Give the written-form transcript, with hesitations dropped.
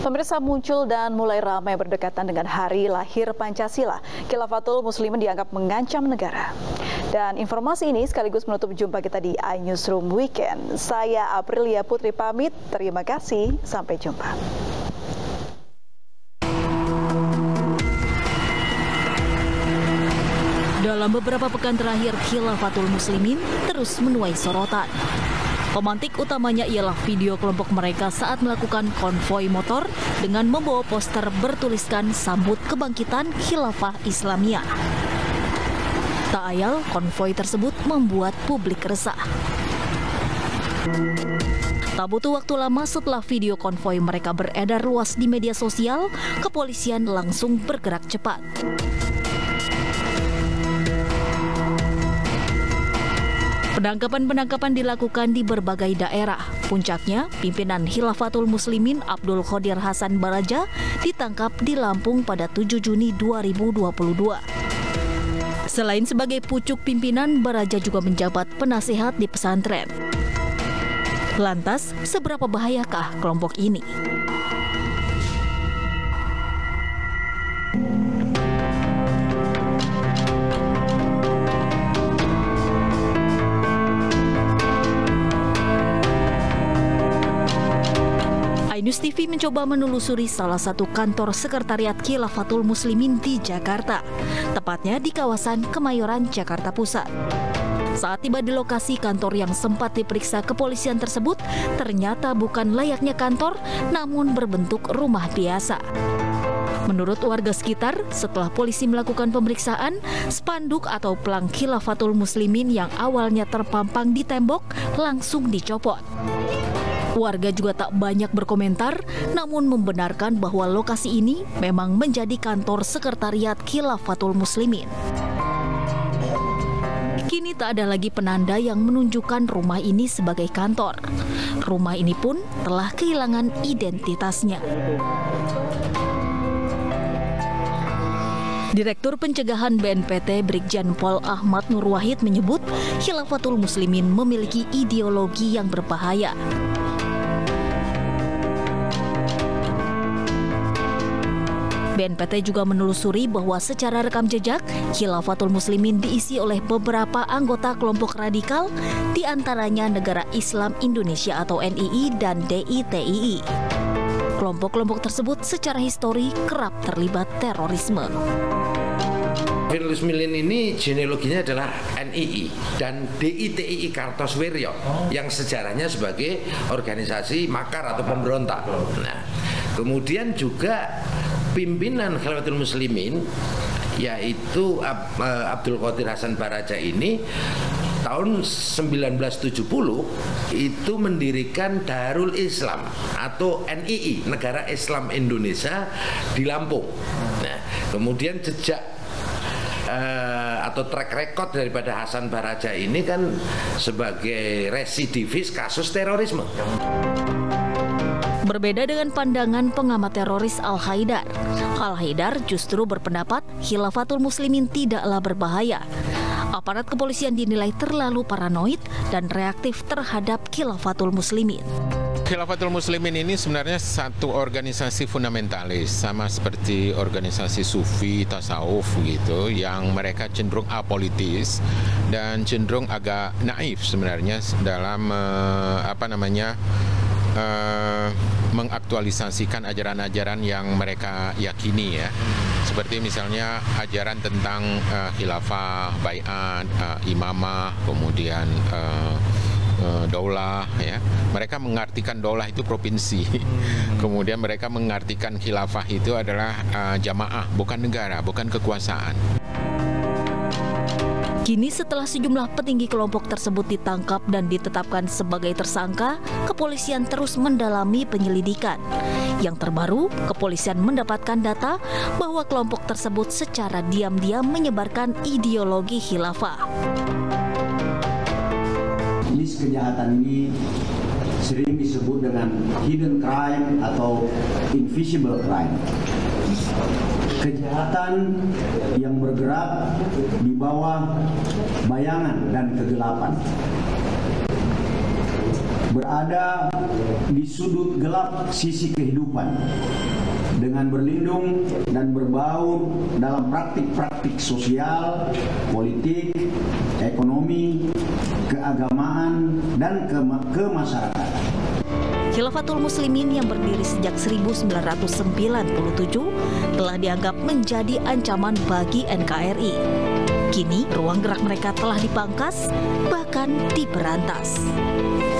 Pemirsa, muncul dan mulai ramai berdekatan dengan hari lahir Pancasila. Khilafatul Muslimin dianggap mengancam negara. Dan informasi ini sekaligus menutup jumpa kita di iNewsroom Weekend. Saya Aprilia Putri pamit. Terima kasih. Sampai jumpa. Dalam beberapa pekan terakhir, Khilafatul Muslimin terus menuai sorotan. Pemantik utamanya ialah video kelompok mereka saat melakukan konvoi motor dengan membawa poster bertuliskan "Sambut Kebangkitan Khilafah Islamiyah". Tak ayal, konvoi tersebut membuat publik resah. Tak butuh waktu lama setelah video konvoi mereka beredar luas di media sosial, kepolisian langsung bergerak cepat. Penangkapan dilakukan di berbagai daerah. Puncaknya, pimpinan Khilafatul Muslimin Abdul Qadir Hasan Baraja ditangkap di Lampung pada 7 Juni 2022. Selain sebagai pucuk pimpinan, Baraja juga menjabat penasehat di pesantren. Lantas, seberapa bahayakah kelompok ini? iNews TV mencoba menelusuri salah satu kantor sekretariat Khilafatul Muslimin di Jakarta, tepatnya di kawasan Kemayoran, Jakarta Pusat. Saat tiba di lokasi kantor yang sempat diperiksa kepolisian tersebut, ternyata bukan layaknya kantor, namun berbentuk rumah biasa. Menurut warga sekitar, setelah polisi melakukan pemeriksaan, spanduk atau pelang Khilafatul Muslimin yang awalnya terpampang di tembok langsung dicopot. Warga juga tak banyak berkomentar, namun membenarkan bahwa lokasi ini memang menjadi kantor sekretariat Khilafatul Muslimin. Kini tak ada lagi penanda yang menunjukkan rumah ini sebagai kantor. Rumah ini pun telah kehilangan identitasnya. Direktur Pencegahan BNPT Brigjen Pol Ahmad Nur Wahid menyebut Khilafatul Muslimin memiliki ideologi yang berbahaya. BNPT juga menelusuri bahwa secara rekam jejak, Khilafatul Muslimin diisi oleh beberapa anggota kelompok radikal, di antaranya Negara Islam Indonesia atau NII dan DITII. Kelompok-kelompok tersebut secara histori kerap terlibat terorisme. Khilafatul Muslimin ini genealoginya adalah NII dan DITII Kartosuwiryo yang sejarahnya sebagai organisasi makar atau pemberontak. Nah, kemudian juga pimpinan Khilafatul Muslimin yaitu Abdul Qadir Hasan Baraja ini tahun 1970 itu mendirikan Darul Islam atau NII, Negara Islam Indonesia di Lampung. Nah, kemudian jejak atau track record daripada Hasan Baraja ini kan sebagai residivis kasus terorisme. Berbeda dengan pandangan pengamat teroris Al-Haidar. Al-Haidar justru berpendapat Khilafatul Muslimin tidaklah berbahaya. Aparat kepolisian dinilai terlalu paranoid dan reaktif terhadap Khilafatul Muslimin. Khilafatul Muslimin ini sebenarnya satu organisasi fundamentalis, sama seperti organisasi sufi, tasawuf gitu, yang mereka cenderung apolitis dan cenderung agak naif sebenarnya dalam mengaktualisasikan ajaran-ajaran yang mereka yakini ya. Seperti misalnya ajaran tentang khilafah, baiat, imamah, kemudian daulah ya. Mereka mengartikan daulah itu provinsi. Kemudian mereka mengartikan khilafah itu adalah jamaah, bukan negara, bukan kekuasaan. Kini setelah sejumlah petinggi kelompok tersebut ditangkap dan ditetapkan sebagai tersangka, kepolisian terus mendalami penyelidikan. Yang terbaru, kepolisian mendapatkan data bahwa kelompok tersebut secara diam-diam menyebarkan ideologi khilafah. Jenis kejahatan ini sering disebut dengan hidden crime atau invisible crime. Kejahatan yang bergerak di bawah bayangan dan kegelapan. berada di sudut gelap sisi kehidupan dengan berlindung dan berbaur dalam praktik-praktik sosial, politik, ekonomi, keagamaan, dan kemasyarakatan. Khilafatul Muslimin yang berdiri sejak 1997 telah dianggap menjadi ancaman bagi NKRI. Kini, ruang gerak mereka telah dipangkas, bahkan diberantas.